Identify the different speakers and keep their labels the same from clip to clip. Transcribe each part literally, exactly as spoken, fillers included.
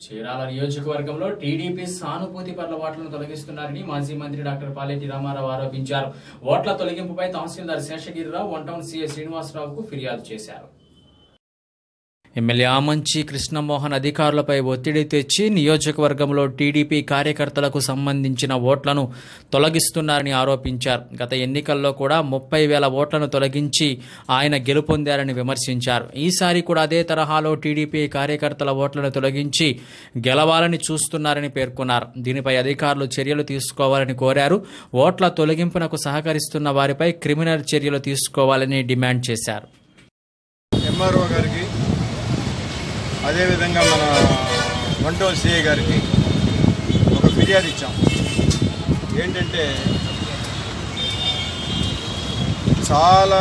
Speaker 1: చీరాల నియోజకవర్గంలో టీడీపీ సానుభూతి పట్ల ఓట్లను తొలగిస్తున్నారని మాజీ మంత్రి డాక్టర్ పాలేటి రామారావు ఆరోపించారు. ఓట్ల తొలగింపుపై తహసీల్దార్ శేషగిరిరావు వన్ టౌన్ సీఐ శ్రీనివాసరావుకు ఫిర్యాదు చేశారు. ఎమ్మెల్యే ఆమంచి కృష్ణమోహన్ అధికారులపై ఒత్తిడి తెచ్చి నియోజకవర్గంలో టీడీపీ కార్యకర్తలకు సంబంధించిన ఓట్లను తొలగిస్తున్నారని ఆరోపించారు. గత ఎన్నికల్లో కూడా ముప్పై వేల ఓట్లను తొలగించి ఆయన గెలుపొందారని విమర్శించారు. ఈసారి కూడా అదే తరహాలో టీడీపీ కార్యకర్తల ఓట్లను తొలగించి గెలవాలని చూస్తున్నారని పేర్కొన్నారు. దీనిపై అధికారులు చర్యలు తీసుకోవాలని కోరారు. ఓట్ల తొలగింపునకు సహకరిస్తున్న వారిపై క్రిమినల్ చర్యలు తీసుకోవాలని డిమాండ్ చేశారు.
Speaker 2: ఎంఆర్ఓ గారికి అదేవిధంగా మన వన్ టౌన్ సిఐ గారికి ఒక ఫిర్యాదు ఇచ్చాం. ఏంటంటే చాలా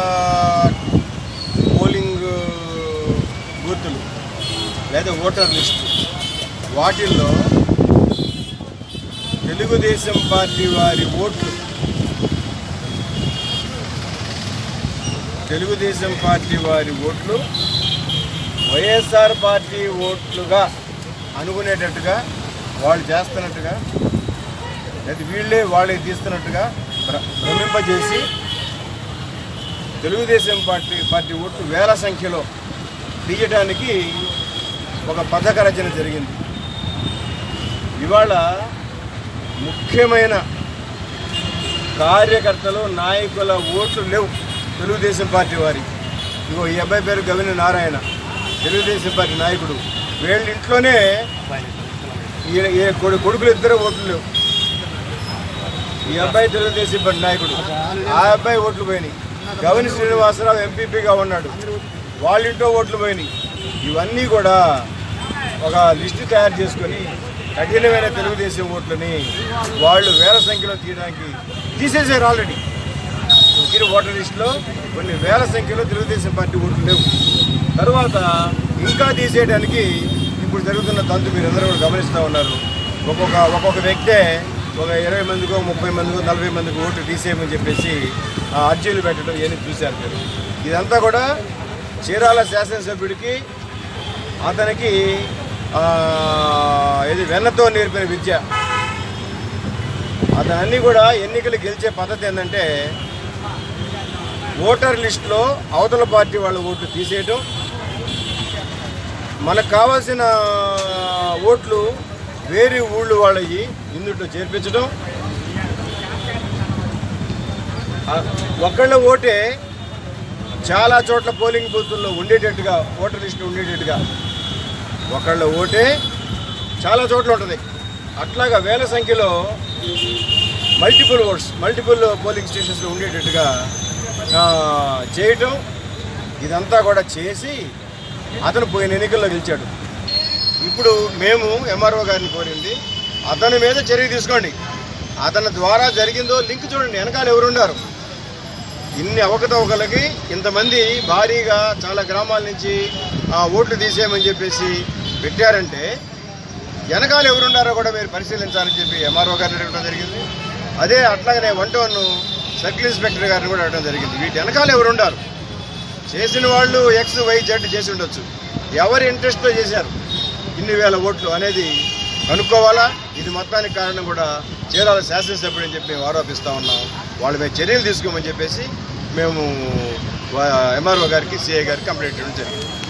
Speaker 2: పోలింగ్ బూతులు లేదా ఓటర్ లిస్టు వాటిల్లో తెలుగుదేశం పార్టీ వారి ఓట్లు తెలుగుదేశం పార్టీ వారి ఓట్లు వైఎస్ఆర్ పార్టీ ఓట్లుగా అనుకునేటట్టుగా వాళ్ళు చేస్తున్నట్టుగా లేదా వీళ్ళే వాళ్ళే తీస్తున్నట్టుగా భ్రమింపజేసి తెలుగుదేశం పార్టీ పార్టీ ఓట్లు వేల సంఖ్యలో తీయడానికి ఒక పథక రచన జరిగింది. ఇవాళ ముఖ్యమైన కార్యకర్తలు నాయకుల ఓట్లు లేవు తెలుగుదేశం పార్టీ వారి. ఇగో ఈ అబ్బాయి పేరు గవిని నారాయణ, తెలుగుదేశం పార్టీ నాయకుడు. వీళ్ళ ఇంట్లోనే ఏ కొడుకులు ఇద్దరు ఓట్లు లేవు. ఈ అబ్బాయి తెలుగుదేశం పార్టీ నాయకుడు, ఆ అబ్బాయి ఓట్లు పోయినాయి. గవిని శ్రీనివాసరావు ఎంపీపీగా ఉన్నాడు, వాళ్ళ ఇంట్లో ఓట్లు పోయినాయి. ఇవన్నీ కూడా ఒక లిస్టు తయారు చేసుకొని కఠినమైన తెలుగుదేశం ఓట్లని వాళ్ళు వేల సంఖ్యలో తీయడానికి తీసేసారు. ఆల్రెడీ తీరు ఓటర్ లిస్టులో కొన్ని వేల సంఖ్యలో తెలుగుదేశం పార్టీ ఓట్లు లేవు. తర్వాత ఇంకా తీసేయడానికి ఇప్పుడు జరుగుతున్న తంతు మీరు అందరూ కూడా గమనిస్తూ ఉన్నారు. ఒక్కొక్క ఒక్కొక్క వ్యక్తే ఒక ఇరవై మందికో ముప్పై మందికో నలభై మందికి ఓట్లు తీసేయమని చెప్పేసి అర్జీలు పెట్టడం ఏమి చూశారు మీరు. ఇదంతా కూడా చీరాల శాసనసభ్యుడికి అతనికి ఇది వెన్నతో నేర్పిన విద్య. అతను అన్నీ కూడా ఎన్నికలు గెలిచే పద్ధతి ఏంటంటే ఓటర్ లిస్టులో అవతల పార్టీ వాళ్ళ ఓట్లు తీసేయటం, మనకు కావాల్సిన ఓట్లు వేరే ఊళ్ళు వాళ్ళవి ఇందులో చేర్పించడం, ఒకళ్ళ ఓటే చాలా చోట్ల పోలింగ్ బూతుల్లో ఉండేటట్టుగా ఓటర్ లిస్టు ఉండేటట్టుగా ఒకళ్ళ ఓటే చాలా చోట్ల ఉంటుంది. అట్లాగా వేల సంఖ్యలో మల్టిపుల్ ఓట్స్ మల్టిపుల్ పోలింగ్ స్టేషన్స్లో ఉండేటట్టుగా చేయటం, ఇదంతా కూడా చేసి అతను పోయిన ఎన్నికల్లో గెలిచాడు. ఇప్పుడు మేము ఎంఆర్ఓ గారిని కోరింది అతని మీద చర్య తీసుకోండి. అతని ద్వారా జరిగిందో లింక్ చూడండి, వెనకాల ఎవరున్నారు. ఇన్ని అవకతవకలకి ఇంతమంది భారీగా చాలా గ్రామాల నుంచి ఓట్లు తీసేయమని చెప్పేసి పెట్టారంటే వెనకాల ఎవరున్నారో కూడా మీరు పరిశీలించాలని చెప్పి ఎంఆర్ఓ గారిని అడగడం జరిగింది. అదే అట్లాగనే వన్ టౌన్ సర్కిల్ ఇన్స్పెక్టర్ గారిని కూడా అడగడం జరిగింది. వీటి వెనకాల ఎవరున్నారు, చేసిన వాళ్ళు ఎక్స్ వై జెడ్ చేసి ఉండొచ్చు, ఎవరి ఇంట్రెస్ట్తో చేశారు ఇన్ని వేల ఓట్లు అనేది కనుక్కోవాలా. ఇది మొత్తానికి కారణం కూడా చీరాల శాసనసభ్యుడు అని చెప్పి మేము ఆరోపిస్తూ ఉన్నాం. వాళ్ళ మీద చర్యలు తీసుకోమని చెప్పేసి మేము ఎంఆర్ఓ గారికి సిఐ గారికి కంప్లైంట్ చేయడం జరిగింది.